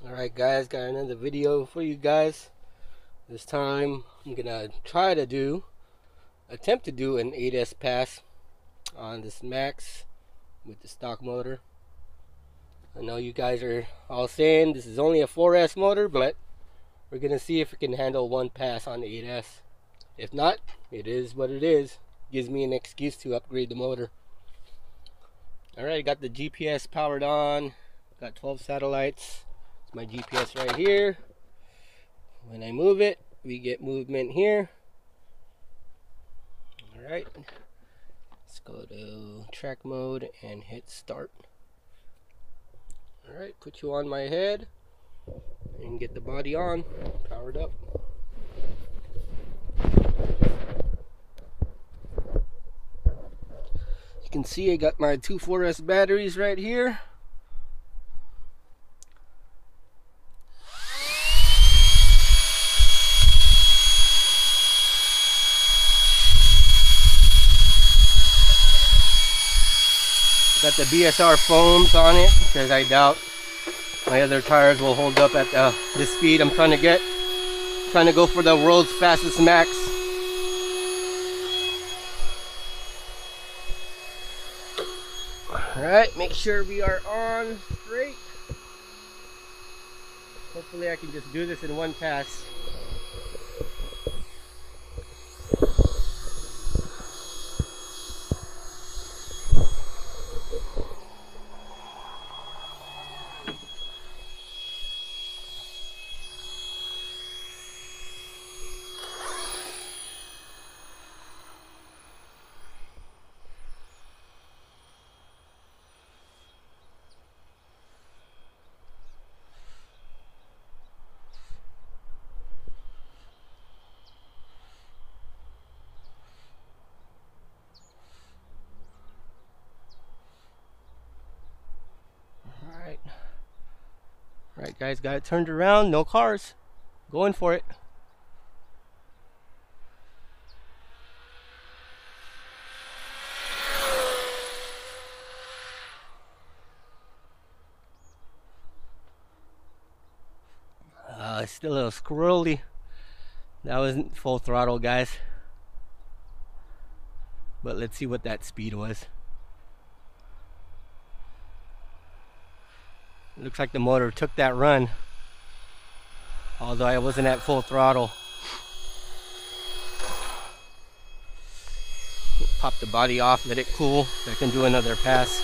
Alright guys, got another video for you guys. This time I'm gonna attempt to do an 8S pass on this Max with the stock motor. I know you guys are all saying this is only a 4S motor, but we're gonna see if it can handle one pass on the 8S. If not, it is what it is. Gives me an excuse to upgrade the motor. Alright, got the GPS powered on, got 12 satellites. My GPS right here. When I move it, we get movement here. Alright, let's go to track mode and hit start. Alright, put you on my head and get the body on, powered up. You can see I got my two 4S batteries right here. Got the BSR foams on it because I doubt my other tires will hold up at the speed I'm trying to get. Trying to go for the world's fastest Max. Alright, make sure we are on straight. Hopefully I can just do this in one pass. Alright guys, got it turned around, no cars. Going for it. It's still a little squirrely. That wasn't full throttle, guys. But let's see what that speed was. Looks like the motor took that run, although I wasn't at full throttle. Pop the body off, let it cool so I can do another pass.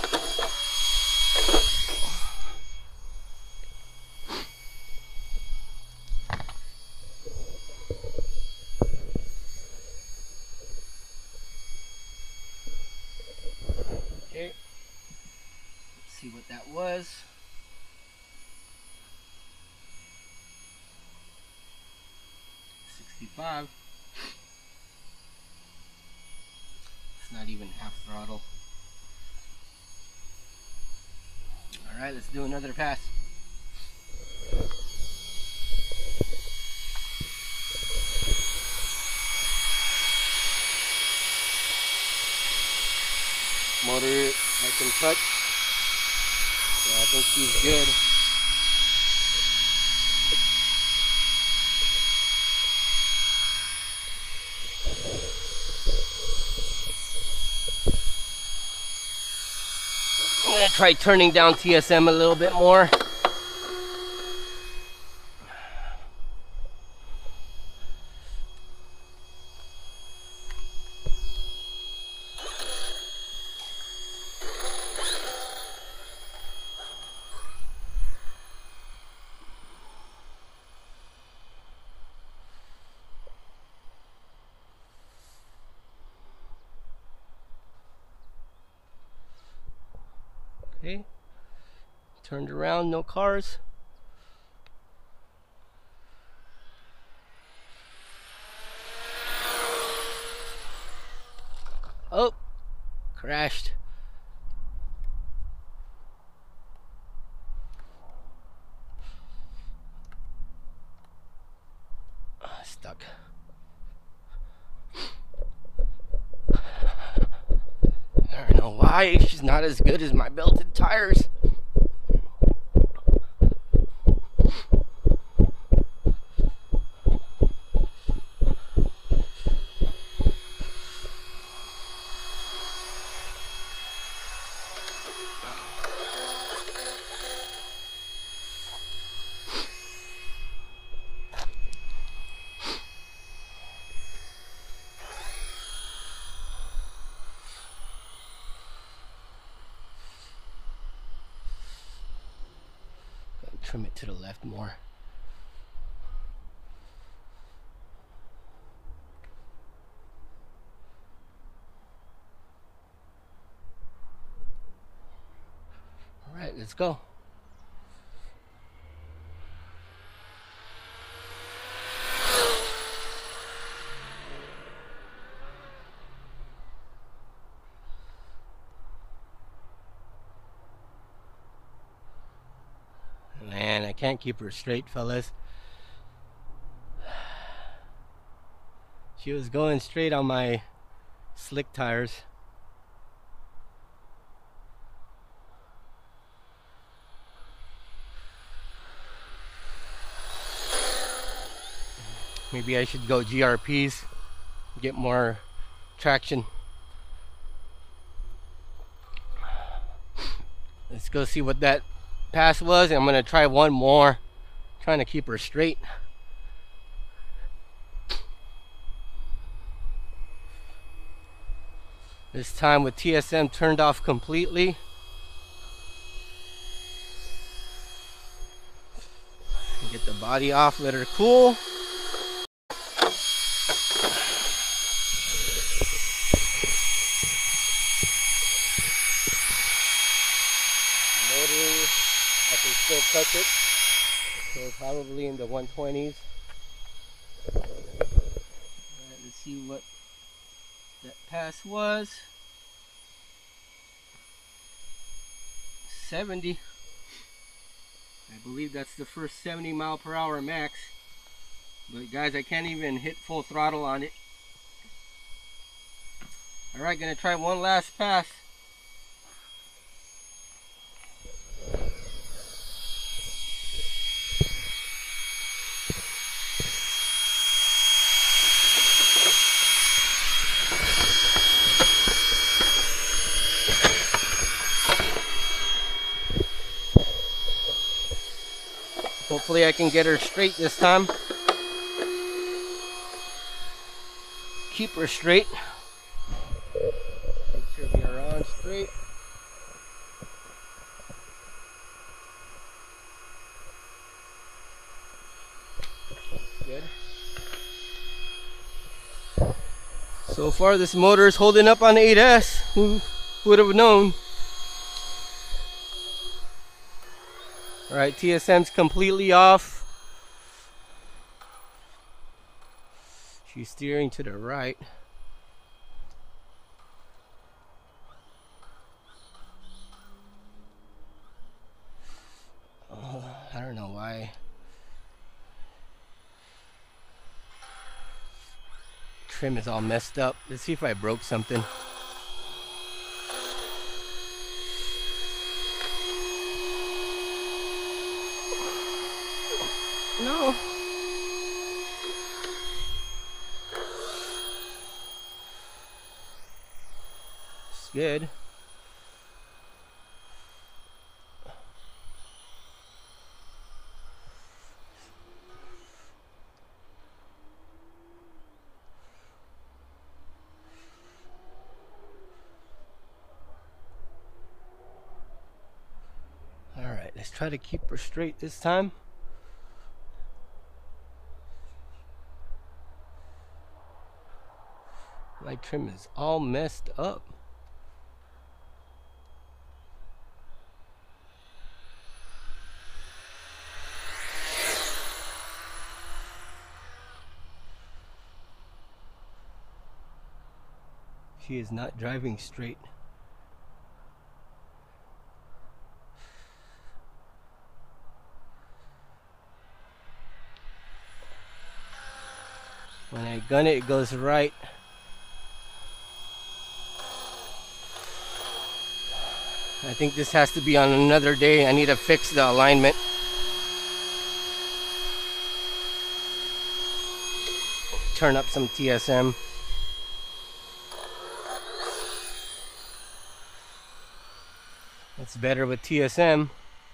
Okay, let's see what that was. 65. It's not even half throttle. Alright, let's do another pass. Motor I can touch, so I think she's good. I'm gonna try turning down TSM a little bit more. Okay, turned around, no cars. Oh, crashed. Stuck. I don't know why she's not as good as my belted tires. trim it to the left more. All right, let's go. Man, I can't keep her straight, fellas. She was going straight on my slick tires. Maybe I should go GRPs, get more traction. Let's go see what that pass was. I'm gonna try one more, trying to keep her straight. This time with TSM turned off completely. Get the body off, let her cool. Motoring, I can still touch it. So probably in the 120s. Alright, let's see what that pass was. 70. I believe that's the first 70 mile per hour max. But guys, I can't even hit full throttle on it. Alright, gonna try one last pass. Hopefully I can get her straight this time. Keep her straight. Make sure we are on straight. Good. So far this motor is holding up on the 8S. Who would have known? Alright, TSM's completely off. She's steering to the right. Oh, I don't know why. Trim is all messed up. Let's see if I broke something. No. It's good. All right, let's try to keep her straight this time. My trim is all messed up. She is not driving straight. When I gun it, it goes right. I think this has to be on another day. I need to fix the alignment. Turn up some TSM. It's better with TSM.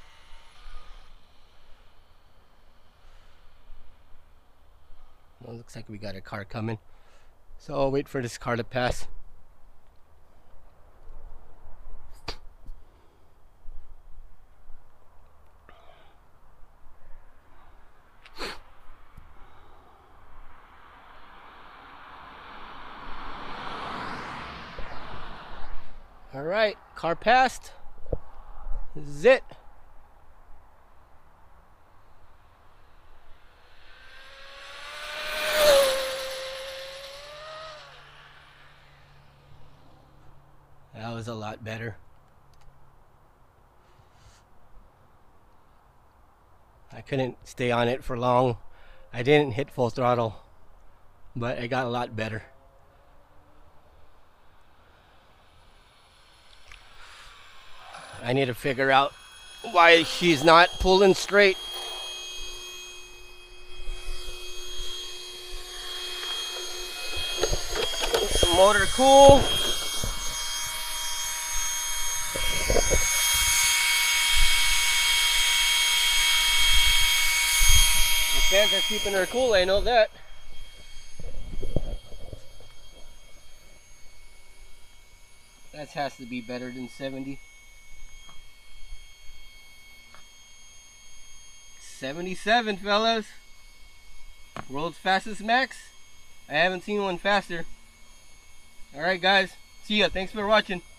Well, looks like we got a car coming. So I'll wait for this car to pass. Alright, car passed. This is it. That was a lot better. I couldn't stay on it for long. I didn't hit full throttle, but it got a lot better. I need to figure out why she's not pulling straight. Get the motor cool. The fans are keeping her cool, I know that. That has to be better than 70. 77, fellas. World's fastest Max. I haven't seen one faster. Alright guys, see ya. Thanks for watching.